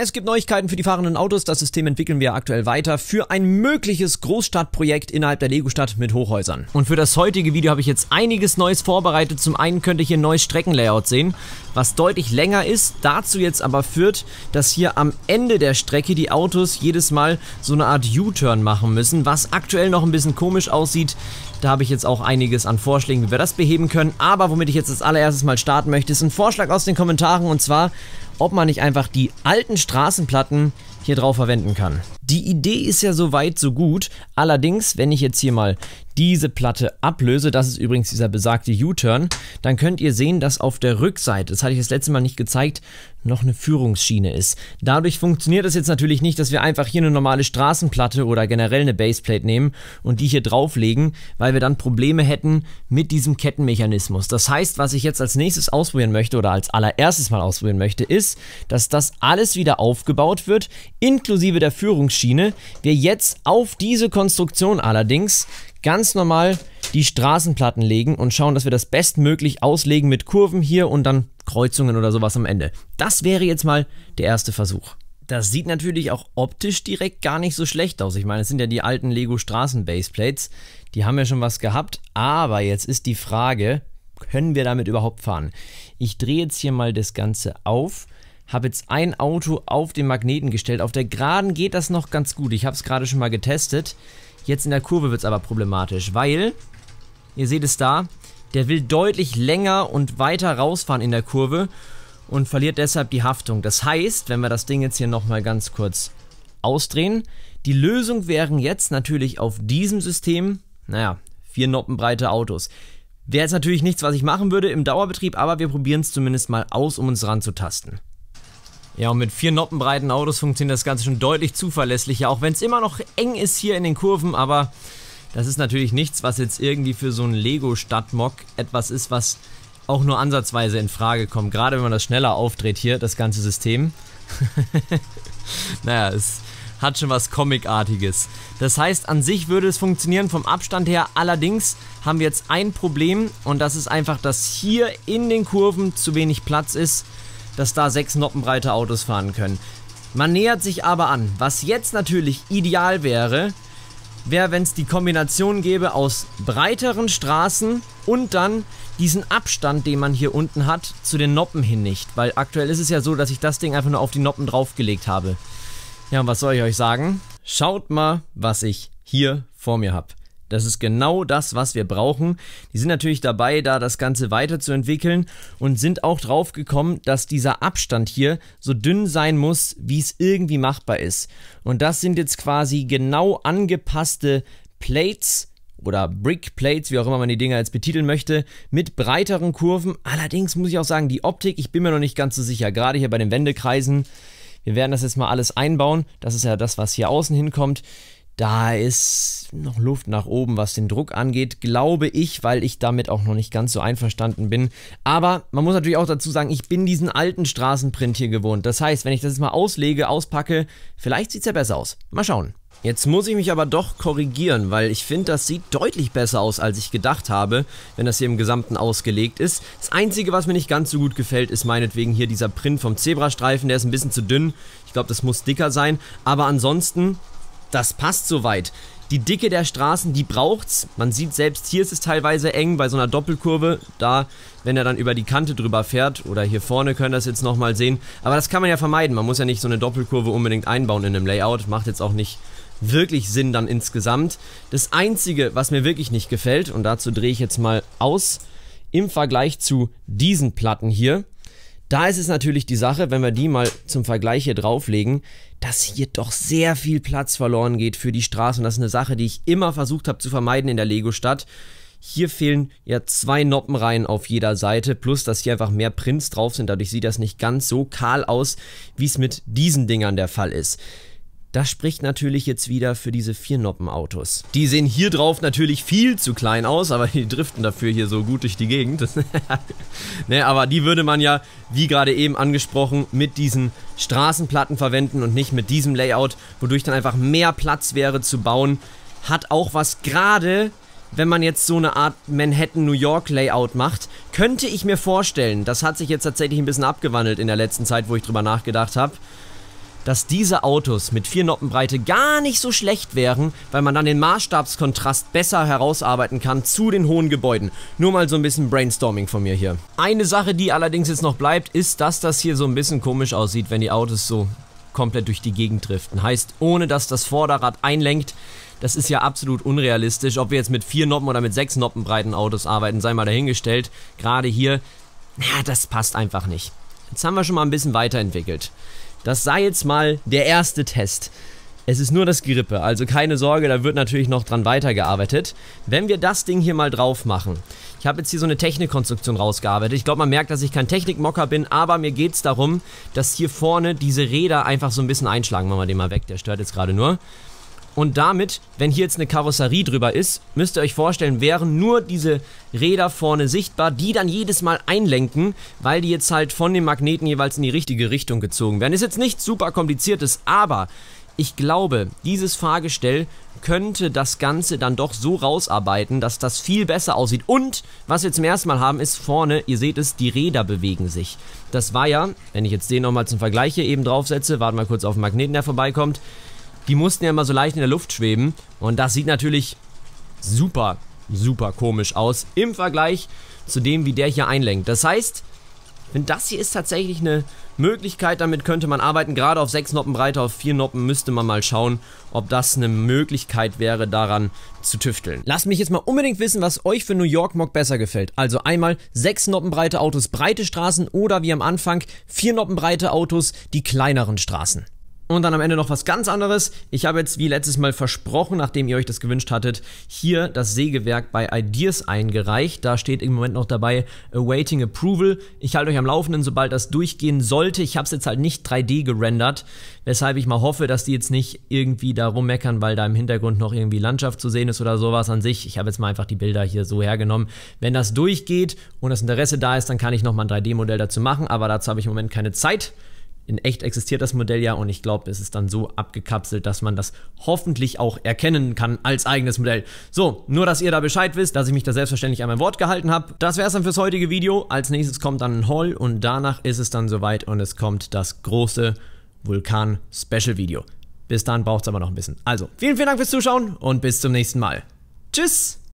Es gibt Neuigkeiten für die fahrenden Autos. Das System entwickeln wir aktuell weiter für ein mögliches Großstadtprojekt innerhalb der Lego-Stadt mit Hochhäusern. Und für das heutige Video habe ich jetzt einiges Neues vorbereitet. Zum einen könnt ihr hier ein neues Streckenlayout sehen, was deutlich länger ist, dazu jetzt aber führt, dass hier am Ende der Strecke die Autos jedes Mal so eine Art U-Turn machen müssen, was aktuell noch ein bisschen komisch aussieht. Da habe ich jetzt auch einiges an Vorschlägen, wie wir das beheben können. Aber womit ich jetzt als allererstes mal starten möchte, ist ein Vorschlag aus den Kommentaren, und zwar, ob man nicht einfach die alten Straßenplatten hier drauf verwenden kann. Die Idee ist ja soweit so gut, allerdings, wenn ich jetzt hier mal diese Platte ablöse, das ist übrigens dieser besagte U-Turn, dann könnt ihr sehen, dass auf der Rückseite, das hatte ich das letzte Mal nicht gezeigt, noch eine Führungsschiene ist. Dadurch funktioniert es jetzt natürlich nicht, dass wir einfach hier eine normale Straßenplatte oder generell eine Baseplate nehmen und die hier drauflegen, weil wir dann Probleme hätten mit diesem Kettenmechanismus. Das heißt, was ich jetzt als nächstes ausprobieren möchte oder als allererstes mal ausprobieren möchte, ist, dass das alles wieder aufgebaut wird, inklusive der Führungsschiene. Wir jetzt auf diese Konstruktion allerdings ganz normal die Straßenplatten legen und schauen, dass wir das bestmöglich auslegen mit Kurven hier und dann Kreuzungen oder sowas am Ende. Das wäre jetzt mal der erste Versuch. Das sieht natürlich auch optisch direkt gar nicht so schlecht aus. Ich meine, es sind ja die alten Lego Straßen-Baseplates, die haben ja schon was gehabt, aber jetzt ist die Frage, können wir damit überhaupt fahren? Ich drehe jetzt hier mal das Ganze auf, habe jetzt ein Auto auf den Magneten gestellt. Auf der Geraden geht das noch ganz gut, ich habe es gerade schon mal getestet. Jetzt in der Kurve wird es aber problematisch, weil, ihr seht es da, der will deutlich länger und weiter rausfahren in der Kurve und verliert deshalb die Haftung. Das heißt, wenn wir das Ding jetzt hier nochmal ganz kurz ausdrehen, die Lösung wären jetzt natürlich auf diesem System, naja, 4 noppenbreite Autos. Wäre jetzt natürlich nichts, was ich machen würde im Dauerbetrieb, aber wir probieren es zumindest mal aus, um uns ranzutasten. Ja, und mit 4 noppenbreiten Autos funktioniert das Ganze schon deutlich zuverlässlicher, auch wenn es immer noch eng ist hier in den Kurven, aber das ist natürlich nichts, was jetzt irgendwie für so einen Lego-Stadt-Mock etwas ist, was auch nur ansatzweise in Frage kommt, gerade wenn man das schneller aufdreht hier, das ganze System. Naja, es hat schon was Comicartiges. Das heißt, an sich würde es funktionieren vom Abstand her, allerdings haben wir jetzt ein Problem und das ist einfach, dass hier in den Kurven zu wenig Platz ist, dass da 6 noppenbreite Autos fahren können. Man nähert sich aber an. Was jetzt natürlich ideal wäre, wenn es die Kombination gäbe aus breiteren Straßen und dann diesen Abstand, den man hier unten hat, zu den Noppen hin nicht. Weil aktuell ist es ja so, dass ich das Ding einfach nur auf die Noppen draufgelegt habe. Ja, und was soll ich euch sagen? Schaut mal, was ich hier vor mir habe. Das ist genau das, was wir brauchen. Die sind natürlich dabei, da das Ganze weiterzuentwickeln und sind auch drauf gekommen, dass dieser Abstand hier so dünn sein muss, wie es irgendwie machbar ist. Und das sind jetzt quasi genau angepasste Plates oder Brick Plates, wie auch immer man die Dinger jetzt betiteln möchte, mit breiteren Kurven. Allerdings muss ich auch sagen, die Optik, ich bin mir noch nicht ganz so sicher, gerade hier bei den Wendekreisen. Wir werden das jetzt mal alles einbauen. Das ist ja das, was hier außen hinkommt. Da ist noch Luft nach oben, was den Druck angeht, glaube ich, weil ich damit auch noch nicht ganz so einverstanden bin. Aber man muss natürlich auch dazu sagen, ich bin diesen alten Straßenprint hier gewohnt. Das heißt, wenn ich das jetzt mal auslege, auspacke, vielleicht sieht es ja besser aus. Mal schauen. Jetzt muss ich mich aber doch korrigieren, weil ich finde, das sieht deutlich besser aus, als ich gedacht habe, wenn das hier im Gesamten ausgelegt ist. Das Einzige, was mir nicht ganz so gut gefällt, ist meinetwegen hier dieser Print vom Zebrastreifen. Der ist ein bisschen zu dünn. Ich glaube, das muss dicker sein. Aber ansonsten, das passt soweit. Die Dicke der Straßen, die braucht's. Man sieht selbst, hier ist es teilweise eng bei so einer Doppelkurve. Da, wenn er dann über die Kante drüber fährt, oder hier vorne können das jetzt nochmal sehen. Aber das kann man ja vermeiden. Man muss ja nicht so eine Doppelkurve unbedingt einbauen in einem Layout. Macht jetzt auch nicht wirklich Sinn dann insgesamt. Das Einzige, was mir wirklich nicht gefällt, und dazu drehe ich jetzt mal aus, im Vergleich zu diesen Platten hier, da ist es natürlich die Sache, wenn wir die mal zum Vergleich hier drauflegen, dass hier doch sehr viel Platz verloren geht für die Straße. Und das ist eine Sache, die ich immer versucht habe zu vermeiden in der Lego-Stadt. Hier fehlen ja 2 Noppenreihen auf jeder Seite, plus dass hier einfach mehr Prints drauf sind. Dadurch sieht das nicht ganz so kahl aus, wie es mit diesen Dingern der Fall ist. Das spricht natürlich jetzt wieder für diese 4-Noppen-Autos. Die sehen hier drauf natürlich viel zu klein aus, aber die driften dafür hier so gut durch die Gegend. Ne, aber die würde man ja, wie gerade eben angesprochen, mit diesen Straßenplatten verwenden und nicht mit diesem Layout, wodurch dann einfach mehr Platz wäre zu bauen. Hat auch was, gerade wenn man jetzt so eine Art Manhattan-New York-Layout macht, könnte ich mir vorstellen, das hat sich jetzt tatsächlich ein bisschen abgewandelt in der letzten Zeit, wo ich drüber nachgedacht habe, dass diese Autos mit 4 Noppenbreite gar nicht so schlecht wären, weil man dann den Maßstabskontrast besser herausarbeiten kann zu den hohen Gebäuden. Nur mal so ein bisschen Brainstorming von mir hier. Eine Sache, die allerdings jetzt noch bleibt, ist, dass das hier so ein bisschen komisch aussieht, wenn die Autos so komplett durch die Gegend driften. Heißt, ohne dass das Vorderrad einlenkt. Das ist ja absolut unrealistisch. Ob wir jetzt mit 4 Noppen oder mit 6 Noppenbreiten Autos arbeiten, sei mal dahingestellt. Gerade hier, ja, das passt einfach nicht. Jetzt haben wir schon mal ein bisschen weiterentwickelt. Das sei jetzt mal der erste Test. Es ist nur das Gerippe, also keine Sorge, da wird natürlich noch dran weitergearbeitet. Wenn wir das Ding hier mal drauf machen. Ich habe jetzt hier so eine Technikkonstruktion rausgearbeitet. Ich glaube, man merkt, dass ich kein Technikmocker bin, aber mir geht es darum, dass hier vorne diese Räder einfach so ein bisschen einschlagen. Machen wir den mal weg, der stört jetzt gerade nur. Und damit, wenn hier jetzt eine Karosserie drüber ist, müsst ihr euch vorstellen, wären nur diese Räder vorne sichtbar, die dann jedes Mal einlenken, weil die jetzt halt von den Magneten jeweils in die richtige Richtung gezogen werden. Ist jetzt nichts super kompliziertes, aber ich glaube, dieses Fahrgestell könnte das Ganze dann doch so rausarbeiten, dass das viel besser aussieht. Und was wir zum ersten Mal haben, ist vorne, ihr seht es, die Räder bewegen sich. Das war ja, wenn ich jetzt den nochmal zum Vergleich hier eben draufsetze, warten wir kurz auf den Magneten, der vorbeikommt. Die mussten ja immer so leicht in der Luft schweben und das sieht natürlich super, super komisch aus im Vergleich zu dem, wie der hier einlenkt. Das heißt, wenn das hier ist tatsächlich eine Möglichkeit, damit könnte man arbeiten, gerade auf 6 Noppenbreite, auf 4 Noppen müsste man mal schauen, ob das eine Möglichkeit wäre, daran zu tüfteln. Lasst mich jetzt mal unbedingt wissen, was euch für New York Mock besser gefällt. Also einmal 6 Noppenbreite Autos, breite Straßen oder wie am Anfang 4 Noppenbreite Autos, die kleineren Straßen. Und dann am Ende noch was ganz anderes. Ich habe jetzt wie letztes Mal versprochen, nachdem ihr euch das gewünscht hattet, hier das Sägewerk bei Ideas eingereicht. Da steht im Moment noch dabei Awaiting Approval. Ich halte euch am Laufenden, sobald das durchgehen sollte. Ich habe es jetzt halt nicht 3D gerendert, weshalb ich mal hoffe, dass die jetzt nicht irgendwie da rummeckern, weil da im Hintergrund noch irgendwie Landschaft zu sehen ist oder sowas an sich. Ich habe jetzt mal einfach die Bilder hier so hergenommen. Wenn das durchgeht und das Interesse da ist, dann kann ich nochmal ein 3D-Modell dazu machen, aber dazu habe ich im Moment keine Zeit. In echt existiert das Modell ja und ich glaube, es ist dann so abgekapselt, dass man das hoffentlich auch erkennen kann als eigenes Modell. So, nur dass ihr da Bescheid wisst, dass ich mich da selbstverständlich an mein Wort gehalten habe. Das wäre es dann fürs heutige Video. Als nächstes kommt dann ein Haul und danach ist es dann soweit und es kommt das große Vulkan-Special-Video. Bis dann braucht es aber noch ein bisschen. Also, vielen, vielen Dank fürs Zuschauen und bis zum nächsten Mal. Tschüss!